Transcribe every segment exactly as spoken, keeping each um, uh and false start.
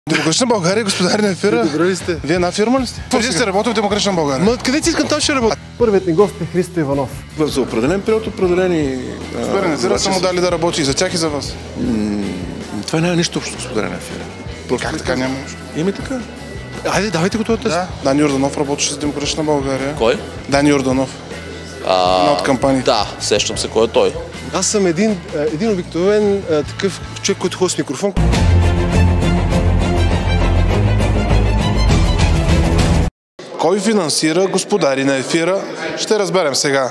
Демократична България, господари на ефира. Добре ли сте? Вие една фирма ли сте? Вие сте работил в Демократична България. Ма къде си искам, там ще работя. Първият ни гост е Христо Иванов. За определен период, определени... Господари на ефира са му дали да работи и за тях и за вас. Това няма нищо общо, господари на ефира. Как така няма нищо? Име така. Айде, давайте го това тест. Да, Дани Йорданов работеше с Демократична България. Кой? Дани Йорданов. А, Една от кампаниите. Да, сещам се кой е той. Аз съм един, един обикновен такъв човек, който ходи с микрофон. Кой финансира господари на ефира? Ще разберем сега.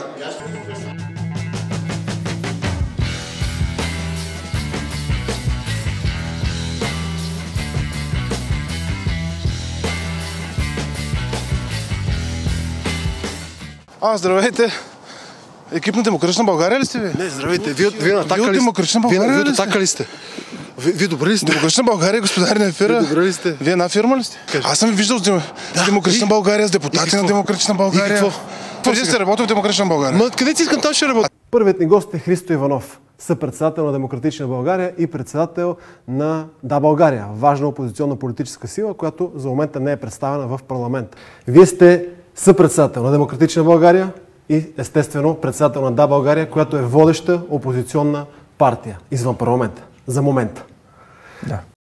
А, здравейте! Екип на Демократична България ли сте ви? Не, здравейте, вие, вие на Атака Вие от ли сте? Демократична Вие, България вие ли от сте? Атака ли сте? Вие, вие добре ли сте? Демократична България, господари на ефира. Вие добре ли сте? Вие една фирма ли сте? Кажи. Аз съм ви виждал с Дем... Да, Демократична и? България, с депутати И какво? на Демократична България. И какво? Вие сте работил в Демократична България. Ма къде си искам, там ще работя. Първият ни гост е Христо Иванов, съпредседател на Демократична България и председател на Да, България, важна опозиционна политическа сила, която за момента не е представена в парламент. Вие сте съпредседател на Демократична България и естествено председател на Да, България, която е водеща опозиционна партия извън парламента. За момента. Да.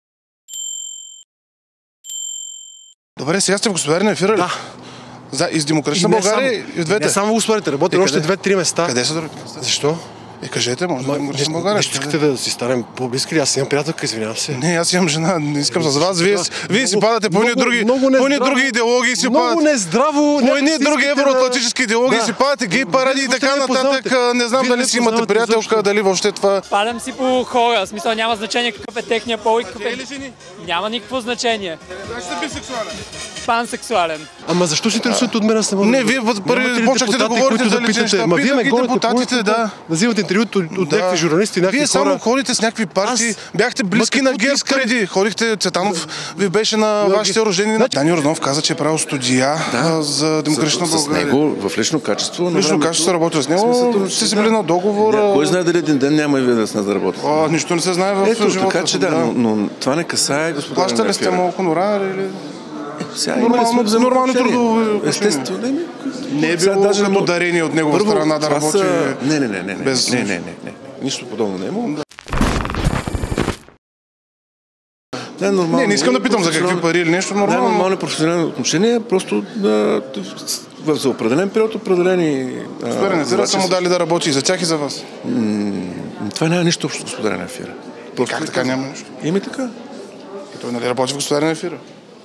Добре, сега сте в господари на ефира ли? Да. За, и с Демократична И не България само- и в двете? Не само господарите, работя Е, още къде? две-три места. Къде са другите? Защо? Е, кажете, може да Ма, Демократична нещо, България. нещо искате да си станем по-близки ли? Аз имам приятелка, извинявам се. Не, аз имам жена, не искам с вас. Вие, вие си Много- падате по едни много- други, много по едни нездраво- други идеологии си Много падате. нездраво. По едни някак си други искате евроатлантически идеологии Да. си падате, гей паради и Вие така въобще не нататък. познавате. Не знам Вие дали не си имате познавате приятелка, изобщо. дали въобще това... Падам си по хора, в смисъл няма значение какъв е техния пол и какъв е... Няма никакво значение. Значи сте бисексуален. Пансексуален. Ама защо се интересувате от мен? Аз не мога Не, да- вие Нямате първи ли почнахте да депутати, говорите които за лични питате? неща. Ма вие ме Питах ги гоните депутатите, по да. улицата, да взимате интервюто от от някакви журналисти, някакви Вие само хора. ходите с някакви партии, Аз- бяхте близки Ма на какво ти ГЕРБ искам? преди. Ходихте, Цветанов ви беше на На вашите ГЕРБ. рождени. Значи- Дани Йорданов каза, че е правил студия а, за Демократична С България. него в лично качество. на Лично времето качество се работил с сме него, сътрудничили, сте си да. били на договор. Не, а, Кой знае дали един ден няма и вие да сме да работите. а, нищо не се знае в Ето, живота. така че да, но, но това не касае господа. Плащали сте му хонорар или... Сега Нормално- имали сме нормални взаимоотношения. трудови отношения. Естествено, да ми. Не е Сега било даже като но- дарение от негова Първо, страна да това работи... са- Не, не, не, не, не, без не, не, нищо. не, не, не. Нищо подобно не е имало. Не, нормално. Не, не искам да питам за какви пари или нещо Да, нормално. нормални професионални отношения, просто да, в- за определен период, определени... а, Господари на ефира са му задачи. дали да работи и за тях и за вас. Това няма нищо общо с господаря на ефира. Просто Как ви така казвам. няма нищо? Име така. И той нали работи в господари на ефира?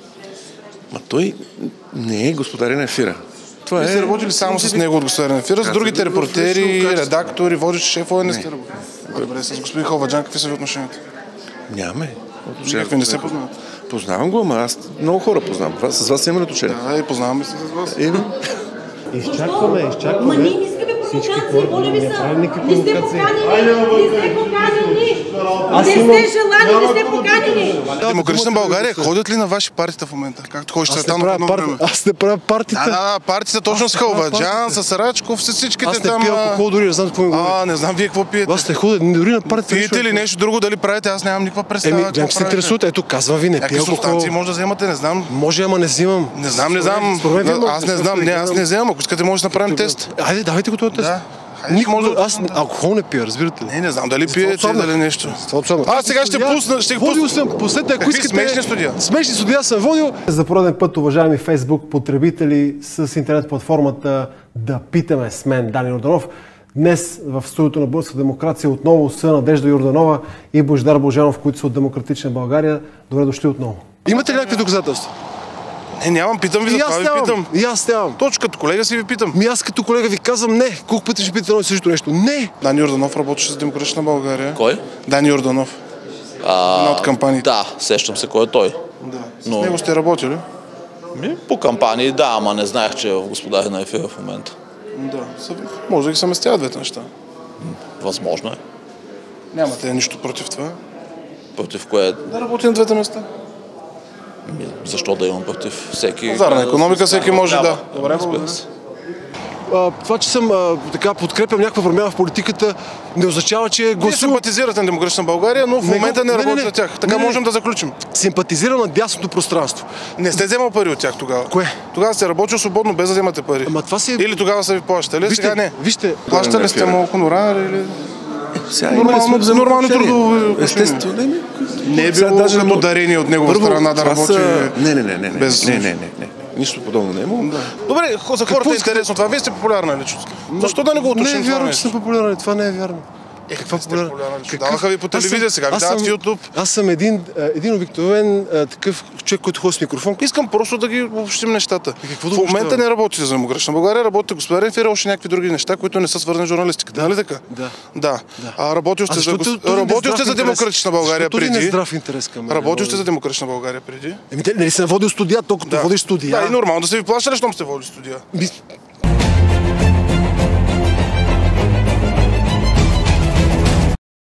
Ма той не е господаря на ефира. Това Вие е... сте работили само с него от господари на ефира, с Казах другите ви в лично репортери, качество. редактори, водещи шефове не Не. сте работили. Добре, с господин Халваджан какви са ви отношенията? Нямаме. Никакви не се познават. Познавам го, ама аз много хора познавам. Вас- С вас имаме отношение. Да, и познаваме се с вас. Е, Изчакваме, Ма изчакваме. ние не искаме провокации, моля ви не се. правим никакви Не сте провокации. поканени, не сте поканени. Аз Не имам- сте желани, не сте поканени. Демократична България ходят ли на ваши партията в момента? Както ходиш Аз не Цветанов правя едно парти- време? Аз не правя партията. Да, да, да, партията точно с Халваджан, партията. с Рачков, с всичките Аз не там. пия а, алкохол, дори не знам какво ми говори. А, не знам вие какво пиете. Аз не ходя дори на партията. Пиете ли нещо друго, дали правите? Аз нямам никаква представа. Еми, какво някак се правите. интересувате. Ето, казвам ви, не Някакви пия алкохол. субстанции може да вземате, не знам. Може, ама не взимам. Не знам, не знам. Според мен, вие Аз не имате знам, не, аз да не вземам. Ако искате, може да направим тест. Айде, давайте го този тест. Да. Хайде, Никога, може да- аз алкохол не пия, разбирате ли? Не, не знам дали пиете, отслабнах. дали нещо. Това отслабнах. Аз сега ще Студия, пусна, ще Водил пусна. съм, последните, ако Какви искате... смешни студия? Смешни студия съм водил. За пореден път, уважаеми Фейсбук потребители с интернет платформата Да питаме с мен, Дани Йорданов. Днес в студиото на Българска демокрация отново са Надежда Йорданова и Божидар Божанов, които са от Демократична България. Добре дошли отново. Имате ли някакви доказателства? Не, нямам, питам ви, за И това аз ви нямам. питам. И аз нямам. Точно като колега си ви питам. Ми аз като колега ви казвам не. Колко пъти ще питате едно и също нещо? Не! Дани Йорданов работеше с Демократична България. Кой? Дани Йорданов. А, Една от кампаниите. Да, сещам се кой е той. Да. С Но- него сте работили? Ми, по кампании, да, ама не знаех, че е в господари на ефира в момента. Да. Са- Може да ги съместяват двете неща. Възможно е. Нямате нищо против това. Против кое... Да работи на двете места. Ми, защо да имам против всеки... Пазарна икономика, всеки може да. Добре, Добре, разбира благодаря. се. а, това, че съм а, така подкрепям някаква промяна в политиката, не означава, че Вие гласувам. симпатизирате на Демократична България, но в Не го- момента не не, не, работи не. за тях. Така Не, не. можем да заключим. Симпатизирам на дясното пространство. Не сте вземал пари от тях тогава. Кое? Тогава сте работил свободно, без да вземате пари. Ама това си... Или тогава са ви плащали, Вижте, сега не. вижте, Плащали сте му хонорар или... Сега Нормално- имали сме взаимоотношения. нормални трудови отношения. Естествено. Не, Не е сега било даже като но- дарение от негова Първо, страна да това работи са- Не, не, не, не, не, без- не, не, не, не, не. Нищо подобно не е имало. Добре, хо- за хората е интересно това. Вие сте популярна личност. Защо да не го Не уточним е това вярно, че нещо? съм популярен. Това не е вярно. Е, Каква сте популярна? популярна личност? Какъв? Даваха ви по Аз съм- телевизия, сега ви аз дават в съм- YouTube. Аз съм един, а, един обикновен а, такъв човек, който ходи с микрофон. Искам просто да ги обобщим нещата. какво да В момента обобщаваме? не работите за Демократична България, работите господарен ефир и още някакви други неща, които не са свързани с журналистиката. Нали така? Да. Да. А работил сте А за, защо гос- този- този работил нездрав сте за интерес? Демократична България Защо този преди. нездрав интерес към мен? Работил Моля сте ви. за Демократична България преди. Еми, те, нали съм водил студия, толкова Да. водиш студия. Да, и нормално да са ви плащали, щом сте водили студия. Ми,